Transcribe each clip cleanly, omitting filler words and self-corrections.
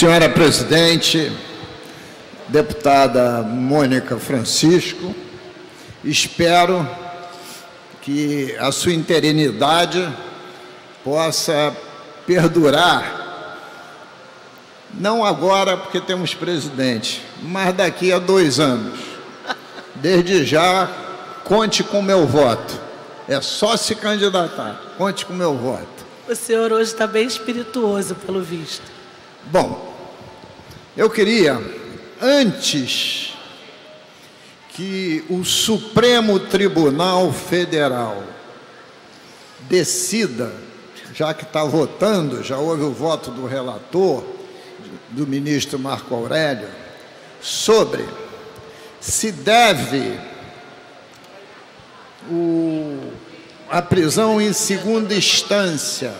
Senhora presidente, deputada Mônica Francisco, espero que a sua interinidade possa perdurar, não agora porque temos presidente, mas daqui a 2 anos. Desde já, conte com meu voto. É só se candidatar, conte com meu voto. O senhor hoje está bem espirituoso, pelo visto. Bom, eu queria, antes que o Supremo Tribunal Federal decida, já que está votando, já houve o voto do relator, do ministro Marco Aurélio, sobre se deve a prisão em segunda instância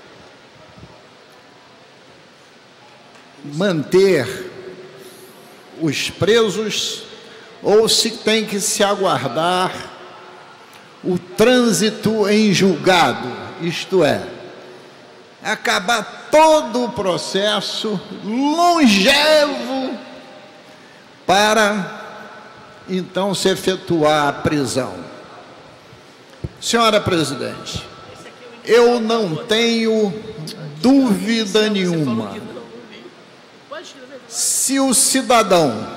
manter os presos ou se tem que se aguardar o trânsito em julgado, isto é, acabar todo o processo longevo para então se efetuar a prisão. Senhora presidente, eu não tenho dúvida nenhuma. Se o cidadão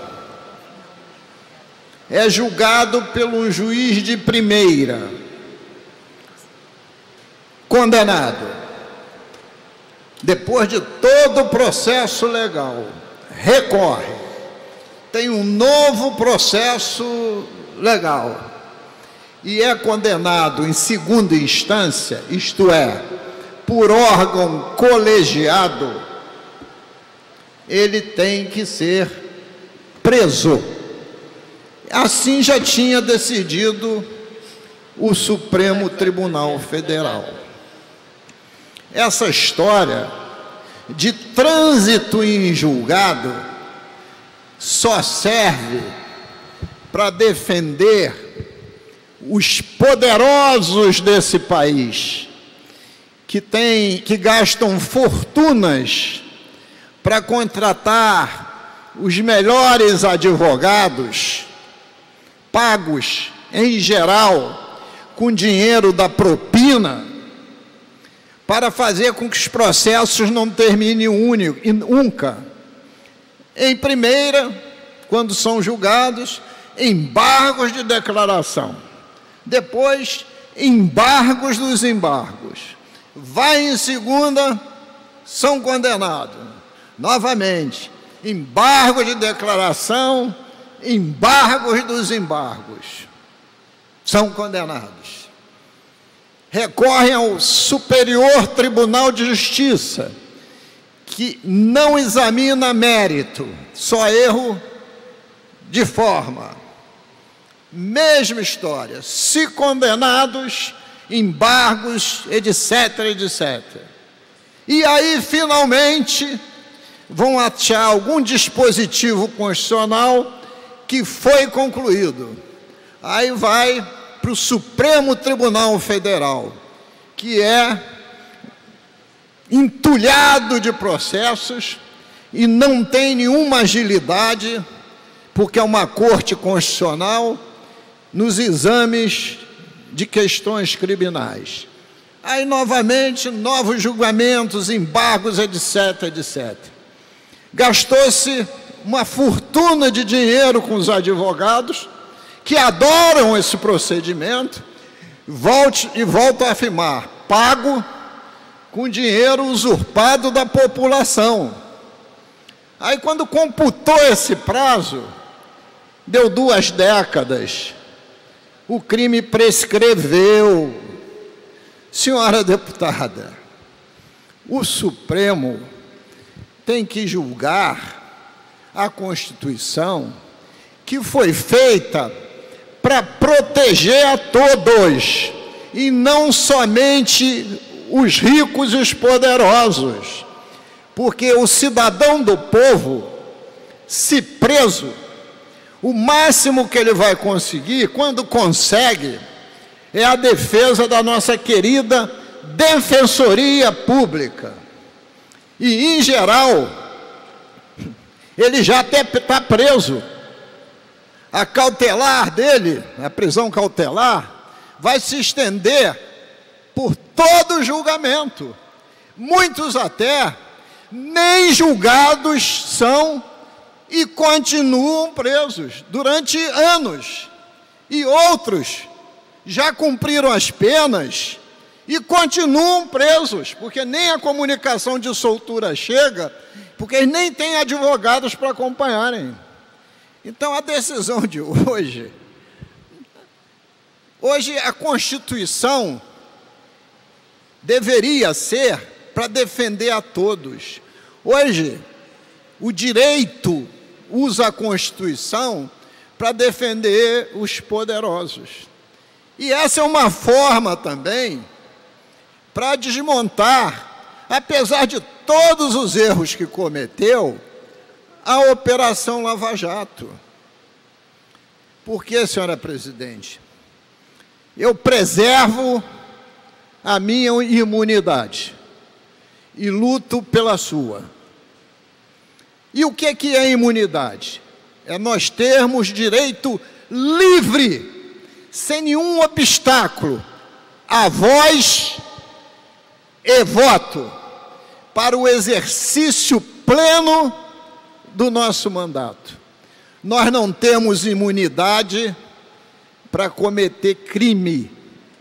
é julgado pelo juiz de primeira, condenado, depois de todo o processo legal, recorre, tem um novo processo legal e é condenado em segunda instância, isto é, por órgão colegiado, ele tem que ser preso. Assim já tinha decidido o Supremo Tribunal Federal. Essa história de trânsito em julgado só serve para defender os poderosos desse país, que gastam fortunas para contratar os melhores advogados, pagos, em geral, com dinheiro da propina, para fazer com que os processos não terminem nunca. Em primeira, quando são julgados, embargos de declaração. Depois, embargos dos embargos. Vai em segunda, são condenados. Novamente, embargo de declaração, embargos dos embargos. São condenados. Recorrem ao Superior Tribunal de Justiça, que não examina mérito, só erro de forma. Mesma história. Se condenados, embargos, etc, etc. E aí, finalmente, vão achar algum dispositivo constitucional que foi concluído. Aí vai para o Supremo Tribunal Federal, que é entulhado de processos e não tem nenhuma agilidade, porque é uma corte constitucional, nos exames de questões criminais. Aí, novamente, novos julgamentos, embargos, etc, etc. Gastou-se uma fortuna de dinheiro com os advogados, que adoram esse procedimento, volto a afirmar, pago com dinheiro usurpado da população. Aí, quando computou esse prazo, deu 2 décadas, o crime prescreveu. Senhora deputada, o Supremo tem que julgar a Constituição, que foi feita para proteger a todos, e não somente os ricos e os poderosos, porque o cidadão do povo, se preso, o máximo que ele vai conseguir, quando consegue, é a defesa da nossa querida Defensoria Pública. E, em geral, Ele já até está preso. A cautelar dele, a prisão cautelar, vai se estender por todo o julgamento. Muitos até nem julgados são e continuam presos durante anos. E outros já cumpriram as penas e continuam presos, porque nem a comunicação de soltura chega, porque nem tem advogados para acompanharem. Então, a decisão de hoje a Constituição deveria ser para defender a todos. Hoje, o direito usa a Constituição para defender os poderosos. E essa é uma forma também para desmontar, apesar de todos os erros que cometeu, a Operação Lava Jato. Por que, senhora presidente? Eu preservo a minha imunidade e luto pela sua. E o que é imunidade? É nós termos direito livre, sem nenhum obstáculo, a voz e voto para o exercício pleno do nosso mandato. Nós não temos imunidade para cometer crime.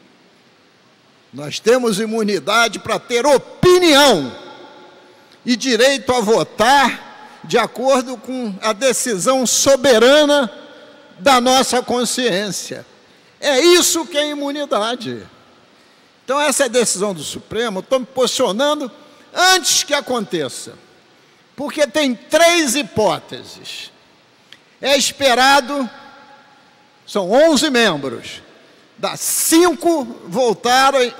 Nós temos imunidade para ter opinião e direito a votar de acordo com a decisão soberana da nossa consciência. É isso que é imunidade. Então, essa é a decisão do Supremo. Estou me posicionando antes que aconteça, porque tem 3 hipóteses. É esperado, são 11 membros, 5 voltaram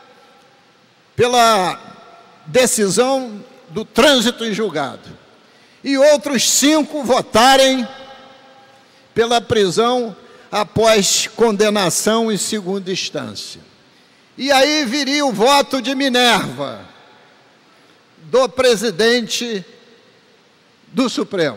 pela decisão do trânsito em julgado, e outros 5 votarem pela prisão após condenação em segunda instância. E aí viria o voto de Minerva, do presidente do Supremo.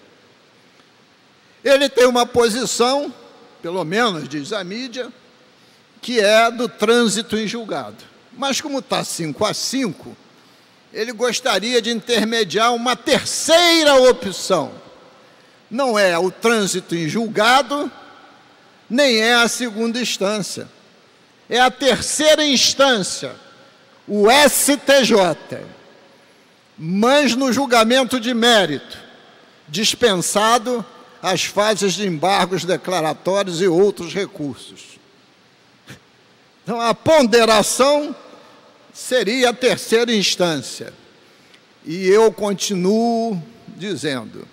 Ele tem uma posição, pelo menos diz a mídia, que é do trânsito em julgado. Mas como está 5-5, ele gostaria de intermediar uma terceira opção. Não é o trânsito em julgado, nem é a segunda instância. É a terceira instância, o STJ, mas no julgamento de mérito, dispensado as fases de embargos declaratórios e outros recursos. Então, a ponderação seria a terceira instância. E eu continuo dizendo,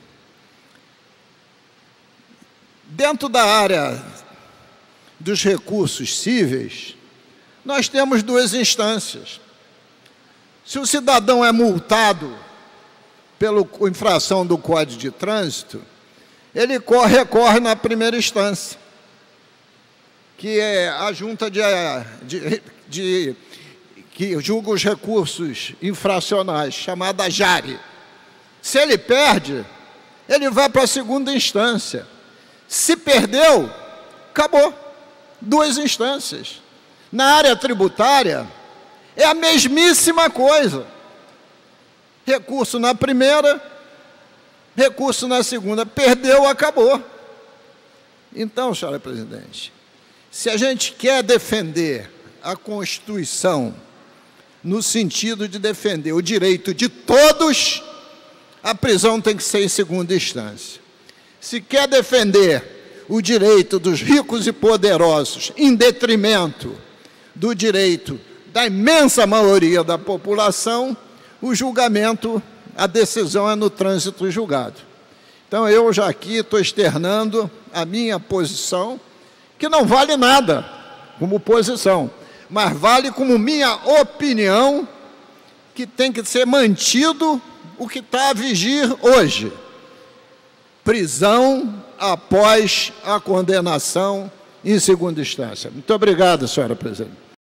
dentro da área dos recursos cíveis, nós temos 2 instâncias. Se o cidadão é multado pela infração do Código de Trânsito, ele recorre na primeira instância, que é a junta que julga os recursos infracionais, chamada JARE. Se ele perde, ele vai para a segunda instância. Se perdeu, acabou. 2 instâncias. Na área tributária, é a mesmíssima coisa. Recurso na primeira, recurso na segunda. Perdeu, acabou. Então, senhora presidente, se a gente quer defender a Constituição no sentido de defender o direito de todos, a prisão tem que ser em segunda instância. Se quer defender o direito dos ricos e poderosos em detrimento do direito da imensa maioria da população, o julgamento, a decisão é no trânsito julgado. Então, eu já aqui estou externando a minha posição, que não vale nada como posição, mas vale como minha opinião, que tem que ser mantido o que está a vigir hoje. Prisão após a condenação em segunda instância. Muito obrigado, senhora presidente.